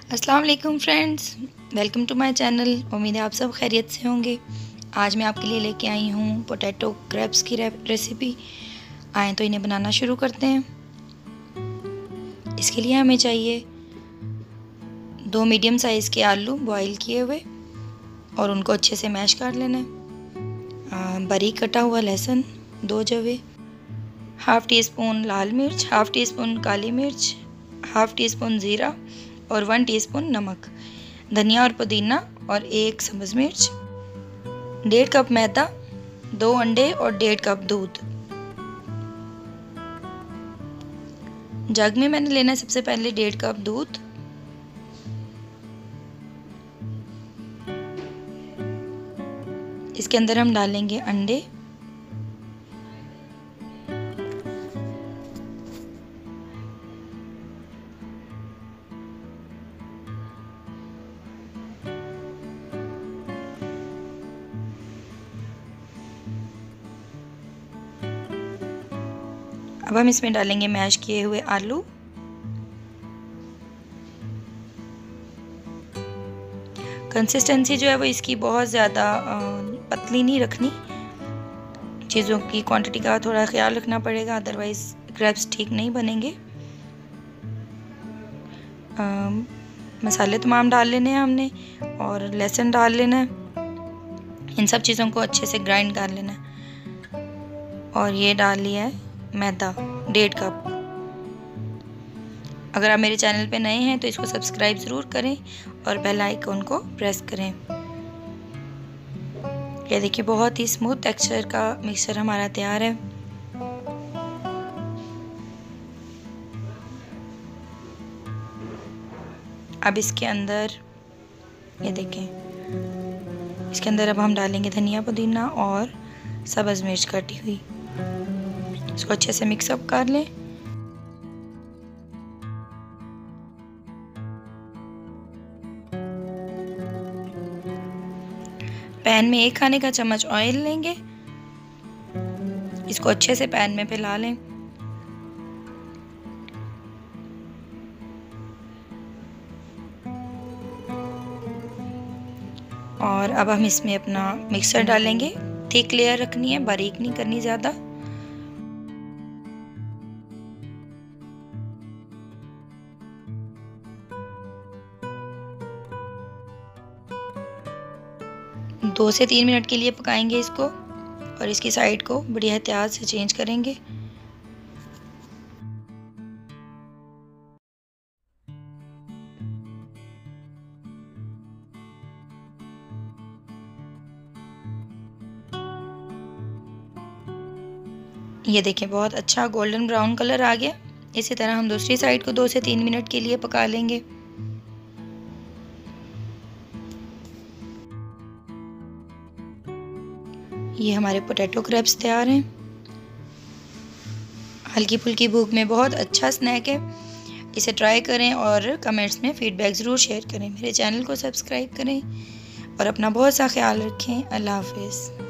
अस्सलाम वालेकुम friends, welcome to my channel. उम्मीद है आप सब खैरियत से होंगे। आज मैं आपके लिए लेके आई हूँ पोटैटो क्रैब्स की रेसिपी। आएँ तो इन्हें बनाना शुरू करते हैं। इसके लिए हमें चाहिए 2 मीडियम साइज़ के आलू बॉईल किए हुए और उनको अच्छे से मैश कर लेना है। बारीक कटा हुआ लहसुन 2 जवे, हाफ़ टी स्पून लाल मिर्च, हाफ़ टी स्पून काली मिर्च, हाफ़ टी स्पून ज़ीरा और 1 टीस्पून नमक, धनिया और पुदीना और 1 सब्ज़ मिर्च, 1.5 कप मैदा, 2 अंडे और 1.5 कप दूध। जग में मैंने लेना है सबसे पहले 1.5 कप दूध। इसके अंदर हम डालेंगे अंडे। अब हम इसमें डालेंगे मैश किए हुए आलू। कंसिस्टेंसी जो है वो इसकी बहुत ज़्यादा पतली नहीं रखनी, चीज़ों की क्वांटिटी का थोड़ा ख्याल रखना पड़ेगा, अदरवाइज़ क्रैब्स ठीक नहीं बनेंगे। मसाले तमाम डाल लेने हैं हमने और लहसुन डाल लेना है। इन सब चीज़ों को अच्छे से ग्राइंड कर लेना है। और ये डाल लिया है मैदा 1.5 कप। अगर आप मेरे चैनल पे नए हैं तो इसको सब्सक्राइब ज़रूर करें और बेल आइकन को प्रेस करें। ये देखिए बहुत ही स्मूथ टेक्सचर का मिक्सचर हमारा तैयार है। अब इसके अंदर ये देखें, इसके अंदर अब हम डालेंगे धनिया पुदीना और सब्ज़ मिर्च कटी हुई। इसको अच्छे से मिक्सअप कर लें। पैन में 1 खाने का चम्मच ऑयल लेंगे। इसको अच्छे से पैन में फैला लें। और अब हम इसमें अपना मिक्सर डालेंगे। थिक लेयर रखनी है, बारीक नहीं करनी ज़्यादा। दो से 3 मिनट के लिए पकाएंगे इसको और इसकी साइड को बड़ी एहतियात से चेंज करेंगे। ये देखें बहुत अच्छा गोल्डन ब्राउन कलर आ गया। इसी तरह हम दूसरी साइड को 2 से 3 मिनट के लिए पका लेंगे। ये हमारे पोटैटो क्रैब्स तैयार हैं। हल्की फुल्की भूख में बहुत अच्छा स्नैक है। इसे ट्राई करें और कमेंट्स में फ़ीडबैक ज़रूर शेयर करें। मेरे चैनल को सब्सक्राइब करें और अपना बहुत सा ख्याल रखें। अल्लाह हाफ़िज़।